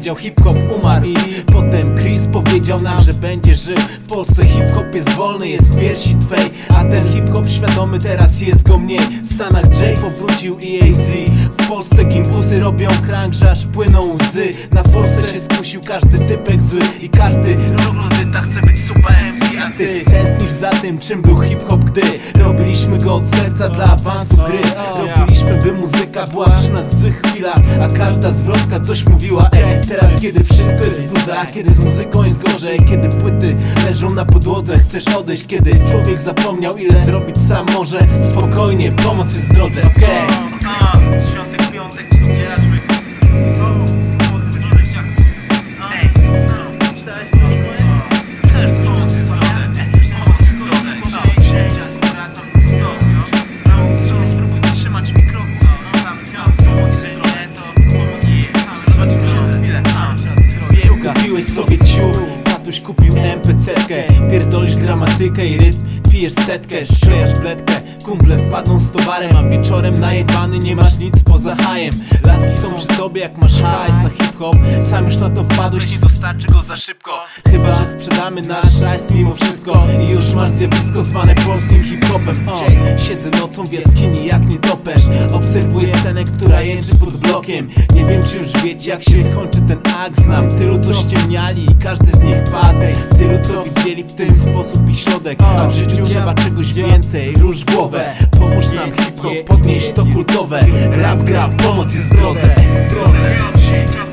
powiedział hip-hop umarł. I potem Chris powiedział nam, że będzie żył. W Polsce hip-hop jest wolny, jest w piersi twej, a ten hip-hop świadomy teraz jest go mniej. W Stanach Jay powrócił i AZ. W Polsce gimbusy robią krank, że aż płyną łzy. Na Polsce się skusił każdy typek zły i każdy troglodyta chce być super MC. A ty tęsknisz za tym, czym był hip-hop, gdy robiliśmy go od serca dla awansu gry. Robiliśmy, by muzyka była przy nas w złych chwilach, a każda zwrotka coś mówiła. Teraz kiedy wszystko jest w bluzach, kiedy z muzyką jest gorzej, kiedy płyty leżą na podłodze, chcesz odejść, kiedy człowiek zapomniał, ile zrobić sam może. Spokojnie, pomoc jest w drodze, okej. Świątek, piątek, niedziela, człowiek. Pomoc jest w drodze, dziaku. Czytałeś to? Też pomoc jest w drodze. Pomoc jest w drodze. Dziaku, wracam do stołu. Spróbuj trzymać mi kroku. Pomoc jest w drodze, to pomoc jest. Zobaczymy się za chwilę. Kupiłeś sobie ciur, tatuś kupił MPC-kę. Pierdolisz gramatykę i rytm, pijesz setkę, szklejasz bledkę. Kumple wpadną z towarem, a wieczorem najebany nie masz nic poza hajem. Laski są przy tobie jak masz hajs, a hip-hop sam już na to wpadłeś i dostarczy go za szybko. Chyba że sprzedamy nasz hajs mimo wszystko i już masz zjawisko zwane polskim hip-hopem. Siedzę nocą w jaskini jak nie topesz, obserwuję scenę, która jęczy pod blokiem. Nie wiem czy już wiecie jak się skończy ten akt. Znam tylu co ściemniali i każdy z nich padł. Tylu co widzieli w ten sposób i środek, a w życiu trzeba czegoś więcej. Rusz głowę, pomóż nam hip-hop, podnieś to kultowe. Rap gra, pomoc jest w drodze.